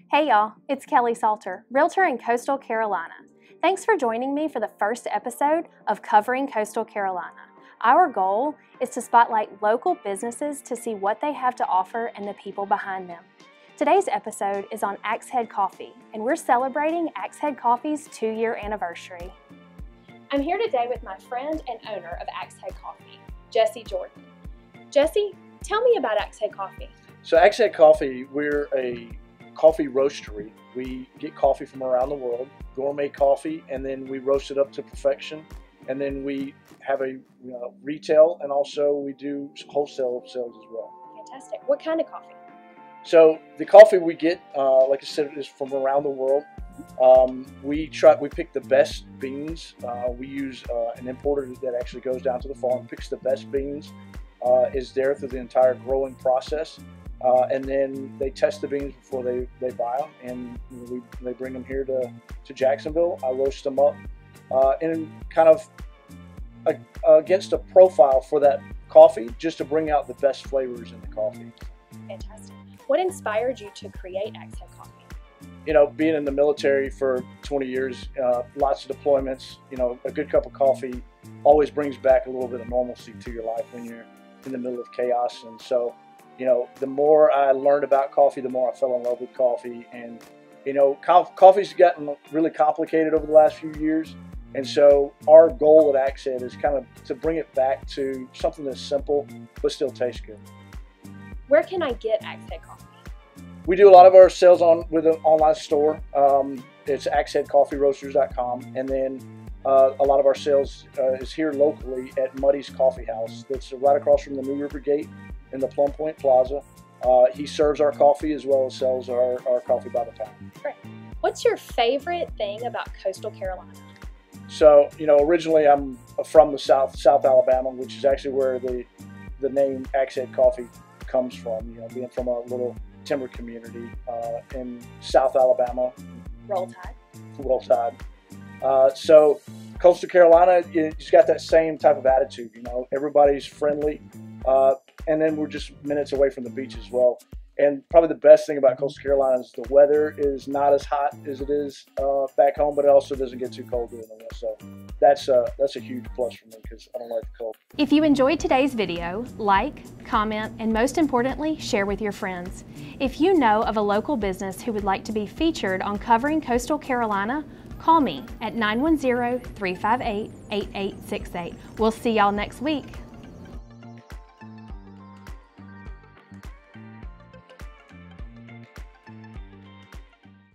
Hey y'all, it's Kelly Salter, Realtor in Coastal Carolina. Thanks for joining me for the first episode of Covering Coastal Carolina. Our goal is to spotlight local businesses to see what they have to offer and the people behind them. Today's episode is on Axe Head Coffee, and we're celebrating Axe Head Coffee's 2-year anniversary. I'm here today with my friend and owner of Axe Head Coffee, Jesse Jordan. Jesse, tell me about Axe Head Coffee. So Axe Head Coffee, we're a coffee roastery. We get coffee from around the world, gourmet coffee, and then we roast it up to perfection. And then we have a retail, and also we do wholesale sales as well. Fantastic. What kind of coffee? So the coffee we get, like I said, is from around the world. We pick the best beans. We use an importer that actually goes down to the farm, picks the best beans, is there through the entire growing process. And then they test the beans before they buy them, and they bring them here to Jacksonville. I roast them up and kind of against a profile for that coffee, just to bring out the best flavors in the coffee. Fantastic. What inspired you to create Axe Head Coffee? Being in the military for 20 years, lots of deployments, a good cup of coffee always brings back a little bit of normalcy to your life when you're in the middle of chaos. And so, the more I learned about coffee, the more I fell in love with coffee. And, coffee's gotten really complicated over the last few years. And so our goal at Axe Head is kind of to bring it back to something that's simple, but still tastes good. Where can I get Axe Head Coffee? We do a lot of our sales with an online store. It's axeheadcoffeeroasters.com. And then a lot of our sales is here locally at Muddy's Coffee House. That's right across from the New River Gate in the Plum Point Plaza. He serves our coffee as well as sells our coffee by the pound. Great. What's your favorite thing about Coastal Carolina? So, originally I'm from the South Alabama, which is actually where the name Axe Head Coffee comes from, being from a little timber community in South Alabama. Roll Tide. Roll Tide. So Coastal Carolina, it's got that same type of attitude, everybody's friendly. And then we're just minutes away from the beach as well. And probably the best thing about Coastal Carolina is the weather is not as hot as it is back home, but it also doesn't get too cold during the winter. So that's a huge plus for me because I don't like the cold. If you enjoyed today's video, like, comment, and most importantly, share with your friends. If you know of a local business who would like to be featured on Covering Coastal Carolina, call me at 910-358-8868. We'll see y'all next week.